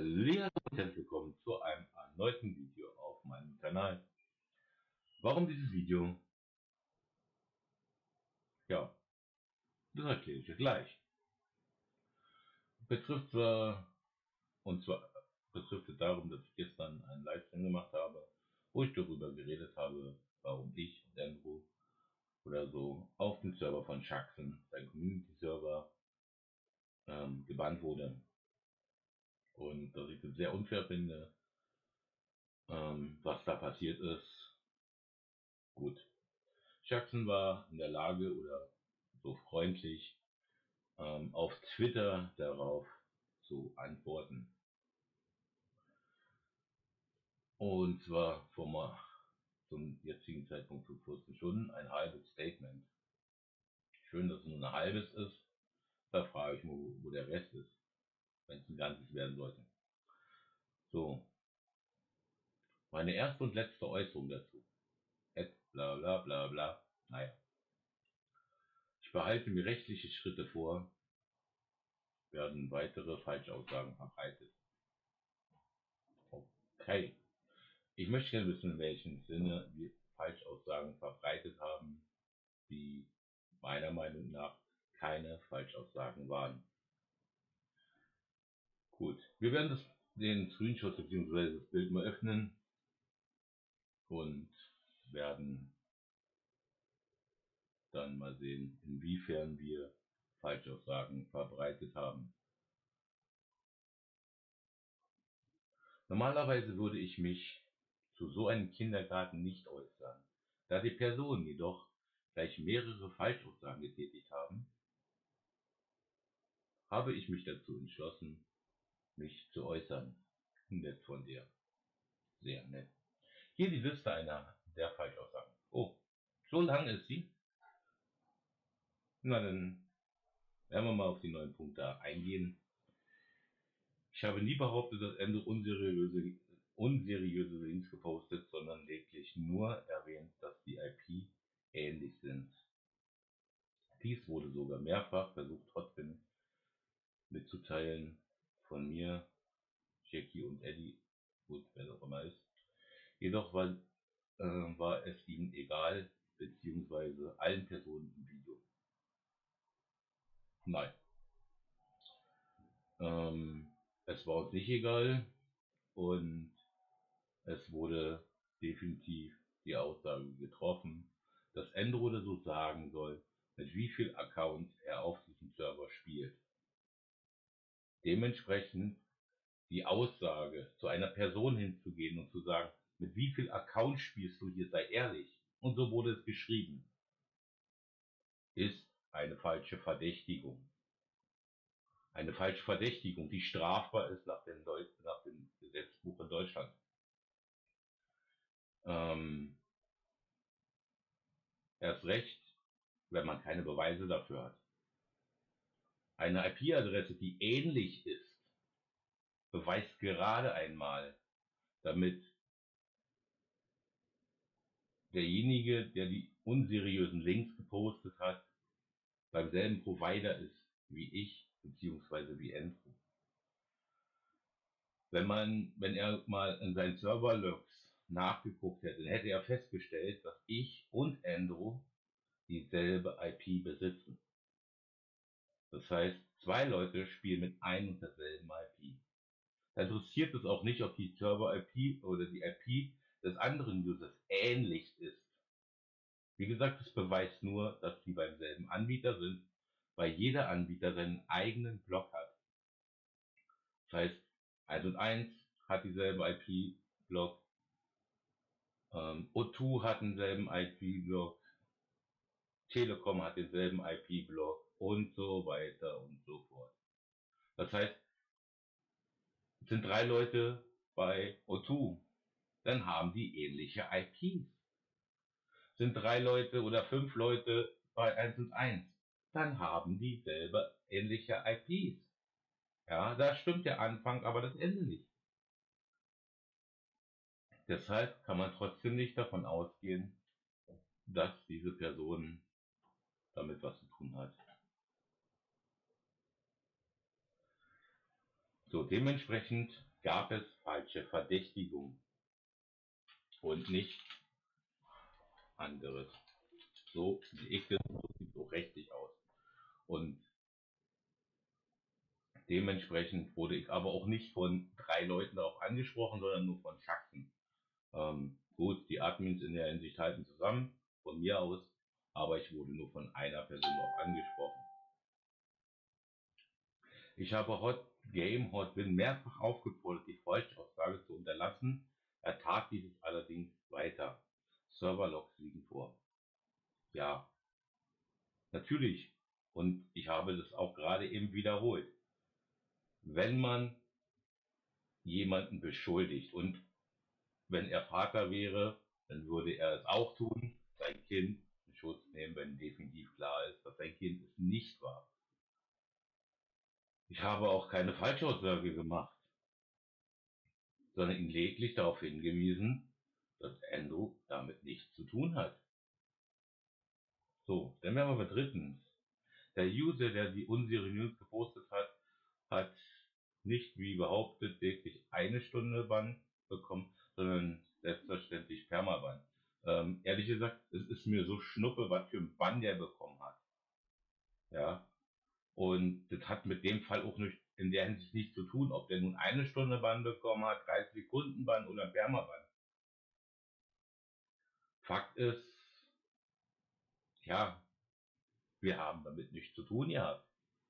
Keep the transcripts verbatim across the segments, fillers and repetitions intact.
Hallo und herzlich willkommen zu einem erneuten Video auf meinem Kanal. Warum dieses Video? Ja, das erkläre ich dir gleich. Betrifft zwar, und zwar betrifft es darum, dass ich gestern einen Livestream gemacht habe, wo ich darüber geredet habe, warum ich und Andrew oder so auf dem Server von Shaxen, sein Community-Server, ähm, gebannt wurde. Und dass ich das sehr unfair finde, ähm, was da passiert ist. Gut. Shaxen war in der Lage oder so freundlich, ähm, auf Twitter darauf zu antworten. Und zwar vor mal zum jetzigen Zeitpunkt für vierzehn Stunden ein halbes Statement. Schön, dass es nur ein halbes ist. Da frage ich mich, wo, wo der Rest ist, wenn es ein ganzes werden sollte. So, meine erste und letzte Äußerung dazu. Et bla bla bla bla. Naja. Ich behalte mir rechtliche Schritte vor, werden weitere Falschaussagen verbreitet. Okay. Ich möchte gerne wissen, in welchem Sinne wir Falschaussagen verbreitet haben, die meiner Meinung nach keine Falschaussagen waren. Gut, wir werden das, den Screenshot bzw. das Bild mal öffnen und werden dann mal sehen, inwiefern wir Falschaussagen verbreitet haben. Normalerweise würde ich mich zu so einem Kindergarten nicht äußern. Da die Personen jedoch gleich mehrere Falschaussagen getätigt haben, habe ich mich dazu entschlossen, mich zu äußern. Nett von dir. Sehr nett. Hier die Liste einer der Falschaussagen. Oh, so lang ist sie. Na dann werden wir mal auf die neuen Punkte eingehen. Ich habe nie behauptet, dass Ende unseriöse, unseriöse Links gepostet, sondern lediglich nur erwähnt, dass die I P ähnlich sind. Dies wurde sogar mehrfach versucht, trotzdem mitzuteilen von mir, Jackie und Eddie, gut, wer das auch immer ist. Jedoch war, äh, war es ihnen egal, beziehungsweise allen Personen im Video. Nein. Ähm, es war uns nicht egal und es wurde definitiv die Aussage getroffen, dass Andrew so sagen soll, mit wie viel Accounts er auf diesem Server spielt. Dementsprechend die Aussage, zu einer Person hinzugehen und zu sagen, mit wie viel Accounts spielst du hier, sei ehrlich. Und so wurde es geschrieben. Ist eine falsche Verdächtigung. Eine falsche Verdächtigung, die strafbar ist nach dem, Deu nach dem Gesetzbuch in Deutschland. Ähm, erst recht, wenn man keine Beweise dafür hat. Eine I P-Adresse, die ähnlich ist, beweist gerade einmal, damit derjenige, der die unseriösen Links gepostet hat, beim selben Provider ist wie ich, beziehungsweise wie Andrew. Wenn man, wenn er mal in seinen Server-Logs nachgeguckt hätte, dann hätte er festgestellt, dass ich und Andrew dieselbe I P besitzen. Das heißt, zwei Leute spielen mit ein und derselben I P. Da interessiert es auch nicht, ob die Server-I P oder die I P des anderen Users ähnlich ist. Wie gesagt, es beweist nur, dass sie beim selben Anbieter sind, weil jeder Anbieter seinen eigenen Block hat. Das heißt, eins und eins hat dieselbe I P-Block, ähm, O zwei hat denselben I P-Block, Telekom hat denselben I P-Block und so weiter und so fort. Das heißt, es sind drei Leute bei O zwei, dann haben die ähnliche I Ps. Sind drei Leute oder fünf Leute bei eins und eins, dann haben die selber ähnliche I Ps. Ja, da stimmt der Anfang, aber das Ende nicht. Deshalb kann man trotzdem nicht davon ausgehen, dass diese Person damit was zu tun hat. So, dementsprechend gab es falsche Verdächtigungen und nicht anderes. So sehe ich das, so sieht so rechtlich aus. Und dementsprechend wurde ich aber auch nicht von drei Leuten darauf angesprochen, sondern nur von Schachten. Ähm, gut, die Admins in der Hinsicht halten zusammen, von mir aus, aber ich wurde nur von einer Person darauf angesprochen. Ich habe Hot Game Hot Win mehrfach aufgefordert, die Falschaussage zu unterlassen. Er tat dieses allerdings weiter. Serverlogs liegen vor. Ja, natürlich. Und ich habe das auch gerade eben wiederholt. Wenn man jemanden beschuldigt und wenn er Vater wäre, dann würde er es auch tun, sein Kind in Schutz nehmen, wenn definitiv klar ist, dass sein Kind es nicht war. Ich habe auch keine Falschaussage gemacht, sondern ihn lediglich darauf hingewiesen, dass Andrew damit nichts zu tun hat. So, dann wären wir bei drittens. Der User, der die unseriös gepostet hat, hat nicht wie behauptet wirklich eine Stunde Bann bekommen, sondern selbstverständlich Permaban. Ähm, ehrlich gesagt, es ist mir so schnuppe, was für ein Bann der bekommen hat. Ja. Und das hat mit dem Fall auch nicht in der Hinsicht nichts zu tun, ob der nun eine Stunde Bann bekommen hat, dreißig Sekunden Bann oder Permaban. Fakt ist, ja, wir haben damit nichts zu tun gehabt.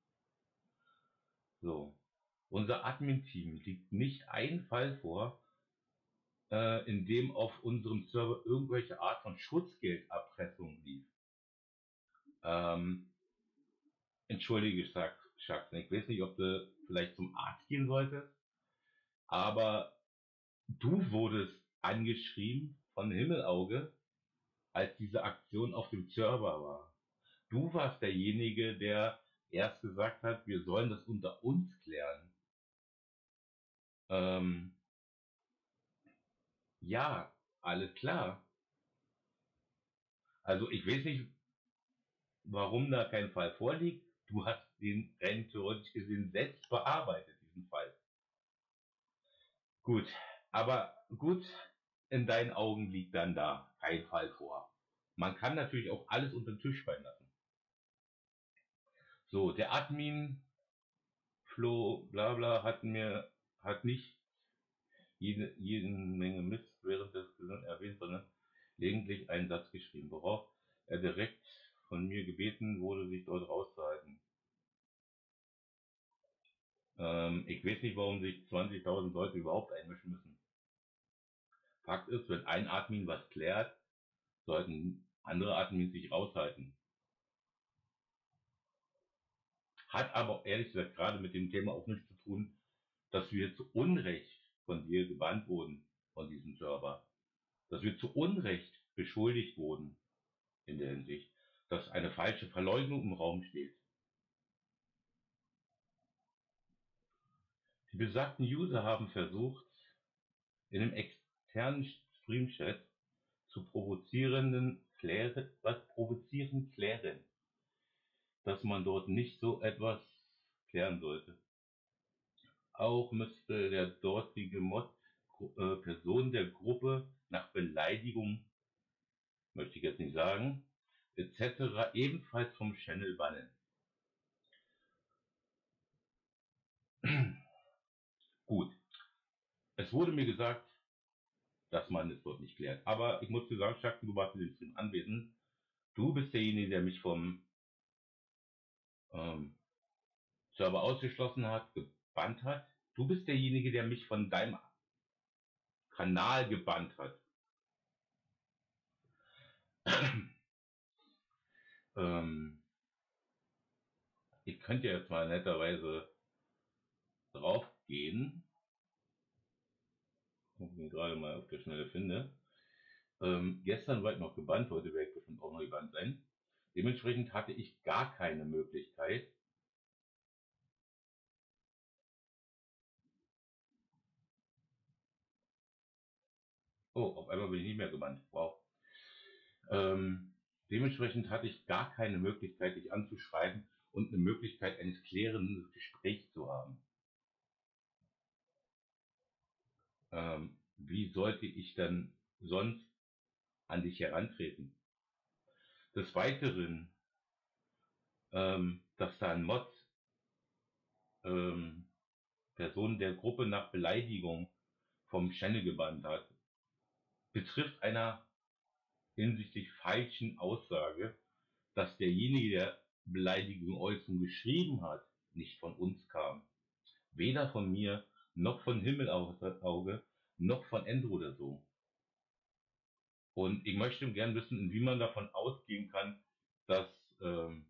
So. Unser Admin-Team liegt nicht ein Fall vor, äh, in dem auf unserem Server irgendwelche Art von Schutzgeldabpressung lief. Ähm, entschuldige, Schaxen, ich weiß nicht, ob du vielleicht zum Arzt gehen solltest, aber du wurdest angeschrieben von Himmelauge, als diese Aktion auf dem Server war. Du warst derjenige, der erst gesagt hat, wir sollen das unter uns klären. Ähm, ja, alles klar. Also ich weiß nicht, warum da kein Fall vorliegt. Du hast den rein theoretisch gesehen selbst bearbeitet, diesen Fall. Gut, aber gut, in deinen Augen liegt dann da kein Fall vor. Man kann natürlich auch alles unter den Tisch fallen lassen. So, der Admin Flo Blabla hat mir hat nicht jede, jede Menge Mist während des Gesands erwähnt, sondern lediglich einen Satz geschrieben, worauf er direkt von mir gebeten wurde, sich dort rauszuhalten. Ähm, ich weiß nicht, warum sich zwanzigtausend Leute überhaupt einmischen müssen. Fakt ist, wenn ein Admin was klärt, sollten andere Admins sich raushalten. Hat aber ehrlich gesagt gerade mit dem Thema auch nichts zu tun, dass wir zu Unrecht von dir gebannt wurden, von diesem Server. Dass wir zu Unrecht beschuldigt wurden, in der Hinsicht, dass eine falsche Verleugnung im Raum steht. Die besagten User haben versucht, in einem externen Streamchat zu provozierenden Klären, was provozieren klären, dass man dort nicht so etwas klären sollte. Auch müsste der dortige Mod äh, Person der Gruppe nach Beleidigung, möchte ich jetzt nicht sagen, et cetera ebenfalls vom Channel bannen. Gut, es wurde mir gesagt, dass man es dort nicht klärt. Aber ich muss dir sagen, Schacken, du warst in dem Stream anwesend. Du bist derjenige, der mich vom ähm, Server ausgeschlossen hat, gebannt hat. Du bist derjenige, der mich von deinem Kanal gebannt hat. ähm, ich könnte jetzt mal netterweise drauf gehen, ob ich ihn gerade mal auf der Schnelle finde. Ähm, gestern war ich noch gebannt, heute werde ich bestimmt auch noch gebannt sein. Dementsprechend hatte ich gar keine Möglichkeit, oh, auf einmal bin ich nicht mehr gebannt. Wow. Ähm, dementsprechend hatte ich gar keine Möglichkeit, dich anzuschreiben und eine Möglichkeit eines klärenden Gesprächs zu haben. Ähm, wie sollte ich dann sonst an dich herantreten? Des Weiteren, ähm, dass da ein Mod ähm, Personen der Gruppe nach Beleidigung vom Channel gebannt hat, betrifft einer hinsichtlich falschen Aussage, dass derjenige, der Beleidigung Äußerung geschrieben hat, nicht von uns kam. Weder von mir, noch von Himmelauge, noch von Endro oder so. Und ich möchte gern wissen, wie man davon ausgehen kann, dass ähm,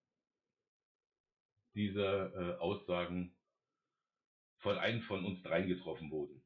diese äh, Aussagen von einem von uns dreien getroffen wurden.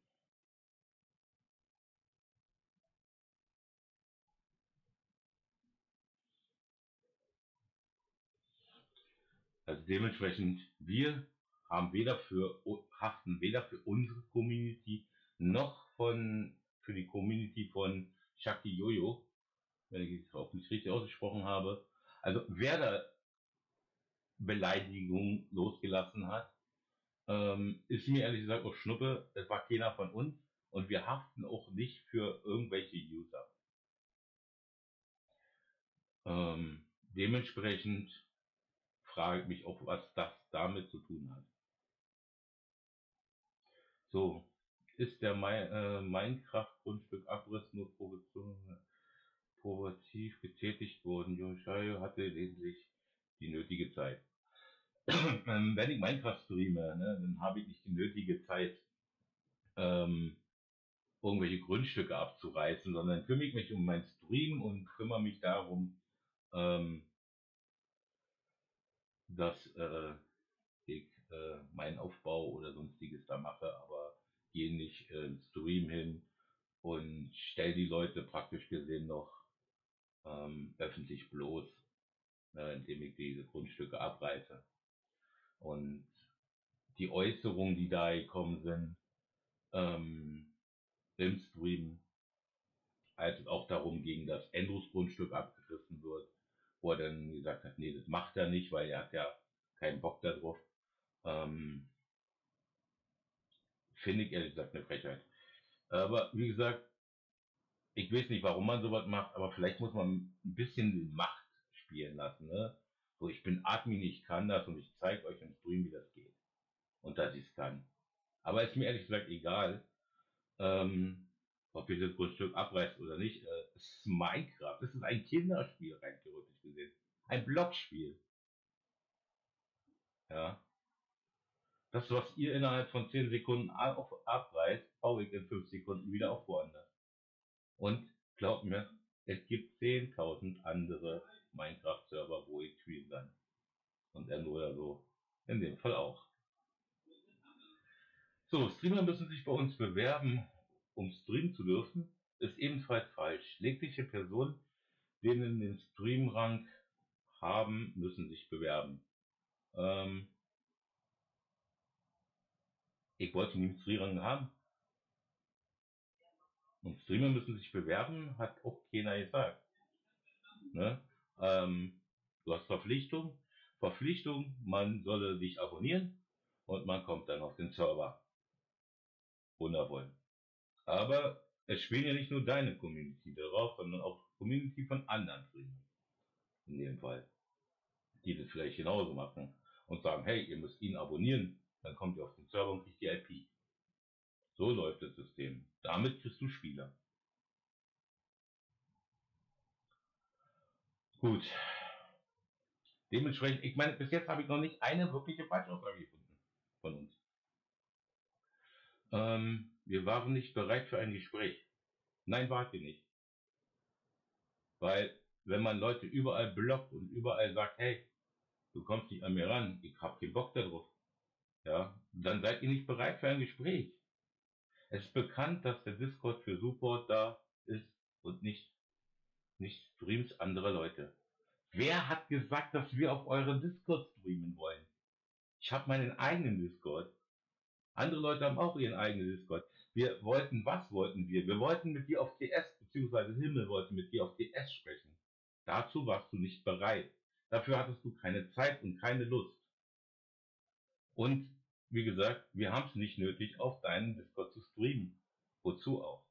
Also dementsprechend, wir haben weder für, haften weder für unsere Community noch von, für die Community von Shaki Jojo, wenn ich es auch nicht richtig ausgesprochen habe. Also wer da Beleidigungen losgelassen hat, ähm, ist mir ehrlich gesagt auch Schnuppe. Es war keiner von uns und wir haften auch nicht für irgendwelche User. Ähm, dementsprechend frage ich mich auch, was das damit zu tun hat. So, ist der Mi- äh, Minecraft-Grundstück-Abriss nur provokativ provokativ getätigt worden? Yoshio hatte lediglich die nötige Zeit. Ähm, Wenn ich Minecraft streame, ne, dann habe ich nicht die nötige Zeit, ähm, irgendwelche Grundstücke abzureißen, sondern kümmere ich mich um mein Stream und kümmere mich darum, ähm, dass äh, ich äh, meinen Aufbau oder sonstiges da mache, aber gehe nicht äh, im Stream hin und stelle die Leute praktisch gesehen noch ähm, öffentlich bloß, äh, indem ich diese Grundstücke abreiße. Und die Äußerungen, die da gekommen sind, ähm, im Stream, als es auch darum ging, dass Andrews Grundstück abgerissen wird, wo er dann gesagt hat, nee, das macht er nicht, weil er hat ja keinen Bock darauf. Ähm, Finde ich ehrlich gesagt eine Frechheit. Aber wie gesagt, ich weiß nicht, warum man sowas macht, aber vielleicht muss man ein bisschen die Macht spielen lassen. Ne? So, ich bin Admin, ich kann das und ich zeige euch im Stream, wie das geht. Und dass ich es kann. Aber ist mir ehrlich gesagt egal, ähm, ob ihr das Grundstück abreißt oder nicht. Äh, es ist Minecraft. Es ist ein Kinderspiel, rein theoretisch gesehen. Ein Blockspiel. Ja. Das, was ihr innerhalb von zehn Sekunden auf, abreißt, baue ich in fünf Sekunden wieder auf woanders. Und glaubt mir, es gibt zehntausend andere Minecraft-Server, wo ich spielen kann. Und er nur oder so. In dem Fall auch. So, Streamer müssen sich bei uns bewerben, um streamen zu dürfen. Ist ebenfalls falsch. Jegliche Personen, denen den Stream-Rang haben, müssen sich bewerben. Ähm, ich wollte nie einen Stream-Rang haben. Und Streamer müssen sich bewerben, hat auch keiner gesagt. Ne? Ähm, du hast Verpflichtung. Verpflichtung, man solle dich abonnieren und man kommt dann auf den Server. Wundervoll. Aber es spielen ja nicht nur deine Community darauf, sondern auch Community von anderen Streamern. In dem Fall. Die das vielleicht genauso machen. Und sagen, hey, ihr müsst ihn abonnieren, dann kommt ihr auf den Server und kriegt die I P. So läuft das System. Damit bist du Spieler. Gut. Dementsprechend, ich meine, bis jetzt habe ich noch nicht eine wirkliche Falschaussage gefunden von uns. Ähm, wir waren nicht bereit für ein Gespräch. Nein, wart ihr nicht. Weil, wenn man Leute überall blockt und überall sagt, hey, du kommst nicht an mir ran, ich hab keinen Bock darauf, ja, dann seid ihr nicht bereit für ein Gespräch. Es ist bekannt, dass der Discord für Support da ist und nicht, nicht Streams anderer Leute. Wer hat gesagt, dass wir auf euren Discord streamen wollen? Ich habe meinen eigenen Discord. Andere Leute haben auch ihren eigenen Discord. Wir wollten, was wollten wir? Wir wollten mit dir auf T S, beziehungsweise Himmel wollte mit dir auf T S sprechen. Dazu warst du nicht bereit. Dafür hattest du keine Zeit und keine Lust. Und wie gesagt, wir haben es nicht nötig, auf deinen Discord zu streamen. Wozu auch?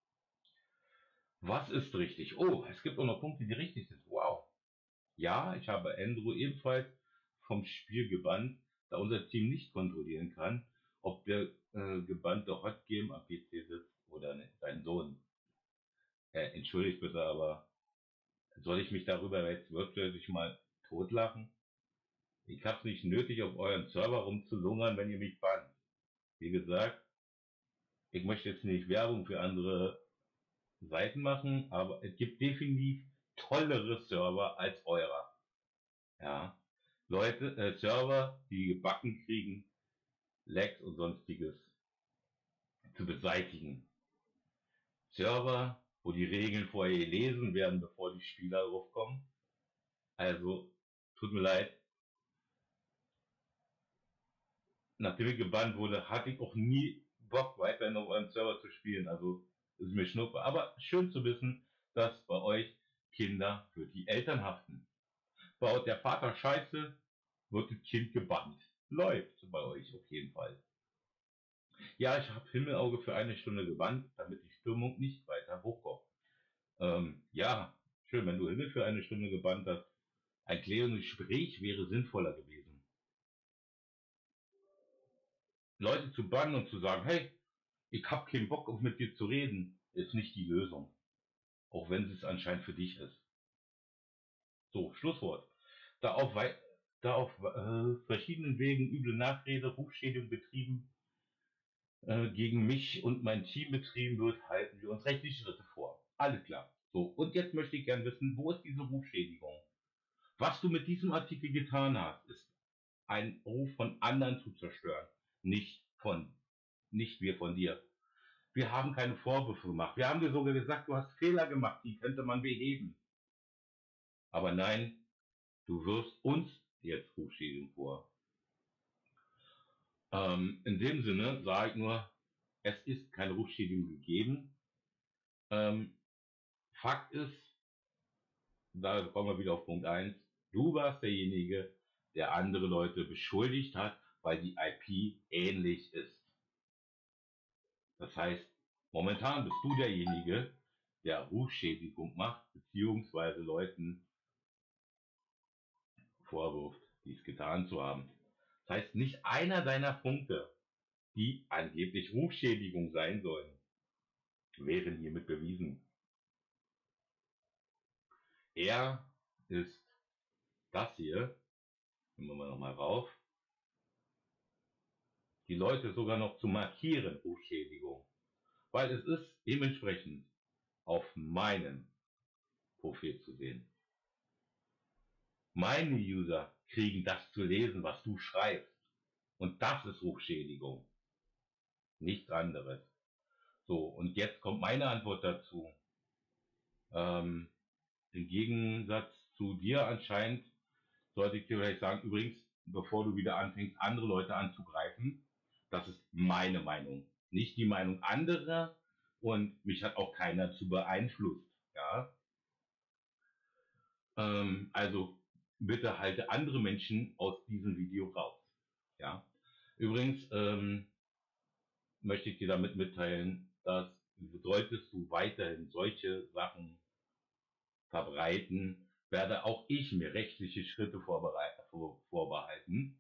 Was ist richtig? Oh, es gibt auch noch Punkte, die richtig sind. Wow. Ja, ich habe Andrew ebenfalls vom Spiel gebannt, da unser Team nicht kontrollieren kann, ob der äh, gebannte Hotgame am P C sitzt oder nicht, sein Sohn. Äh, entschuldigt bitte, aber soll ich mich darüber jetzt wirklich mal totlachen? Ich hab's nicht nötig, auf euren Server rumzulungern, wenn ihr mich bannt. Wie gesagt, ich möchte jetzt nicht Werbung für andere Seiten machen, aber es gibt definitiv tollere Server als eurer. Ja. Leute, äh, Server, die gebacken kriegen, Lags und sonstiges zu beseitigen. Server, wo die Regeln vorher gelesen werden, bevor die Spieler draufkommen. Also, tut mir leid, nachdem ich gebannt wurde, hatte ich auch nie Bock, weiterhin auf einem Server zu spielen. Also, ist mir schnuppe. Aber schön zu wissen, dass bei euch Kinder für die Eltern haften. Baut der Vater Scheiße, wird das Kind gebannt. Läuft bei euch auf jeden Fall. Ja, ich habe Himmelauge für eine Stunde gebannt, damit die Stimmung nicht weiter hochkommt. Ähm, ja, schön, wenn du Himmel für eine Stunde gebannt hast. Ein klärendes Gespräch wäre sinnvoller gewesen. Leute zu bannen und zu sagen, hey, ich habe keinen Bock, auf mit dir zu reden, ist nicht die Lösung. Auch wenn es anscheinend für dich ist. So, Schlusswort. Da auf, da auf äh, verschiedenen Wegen üble Nachrede, Rufschädigung betrieben, äh, gegen mich und mein Team betrieben wird, halten wir uns rechtliche Schritte vor. Alles klar. So, und jetzt möchte ich gerne wissen, wo ist diese Rufschädigung? Was du mit diesem Artikel getan hast, ist ein Ruf von anderen zu zerstören, nicht von, nicht wir von dir. Wir haben keine Vorwürfe gemacht. Wir haben dir sogar gesagt, du hast Fehler gemacht, die könnte man beheben. Aber nein, du wirfst uns jetzt Rufschädigung vor. Ähm, in dem Sinne sage ich nur, es ist keine Rufschädigung gegeben. Ähm, Fakt ist, da kommen wir wieder auf Punkt eins, du warst derjenige, der andere Leute beschuldigt hat, weil die I P ähnlich ist. Das heißt, momentan bist du derjenige, der Rufschädigung macht, beziehungsweise Leuten vorwirft, dies getan zu haben. Das heißt, nicht einer deiner Punkte, die angeblich Rufschädigung sein sollen, wären hiermit bewiesen. Er ist das hier, nehmen wir mal nochmal rauf, die Leute sogar noch zu markieren, Rufschädigung. Weil es ist dementsprechend auf meinem Profil zu sehen. Meine User kriegen das zu lesen, was du schreibst. Und das ist Rufschädigung. Nichts anderes. So, und jetzt kommt meine Antwort dazu. Ähm, Im Gegensatz zu dir anscheinend sollte ich dir vielleicht sagen, übrigens, bevor du wieder anfängst, andere Leute anzugreifen, das ist meine Meinung, nicht die Meinung anderer und mich hat auch keiner zu beeinflusst. Ja? Ähm, also bitte halte andere Menschen aus diesem Video raus. Ja? Übrigens ähm, möchte ich dir damit mitteilen, dass solltest du weiterhin solche Sachen verbreiten, werde auch ich mir rechtliche Schritte vorbehalten.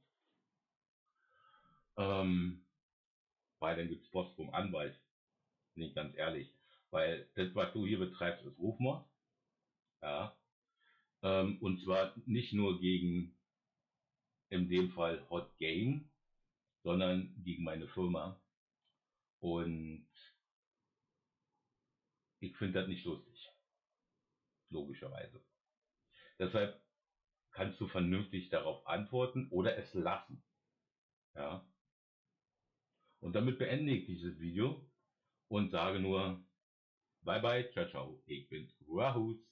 Ähm, weil dann gibt es Post vom Anwalt. Nicht ganz ehrlich. Weil das, was du hier betreibst, ist Rufmord. Ja. Ähm, und zwar nicht nur gegen, in dem Fall Hot Game, sondern gegen meine Firma. Und ich finde das nicht lustig. Logischerweise. Deshalb kannst du vernünftig darauf antworten oder es lassen. Ja. Und damit beende ich dieses Video und sage nur, bye bye, ciao, ciao, ich bin Rahus.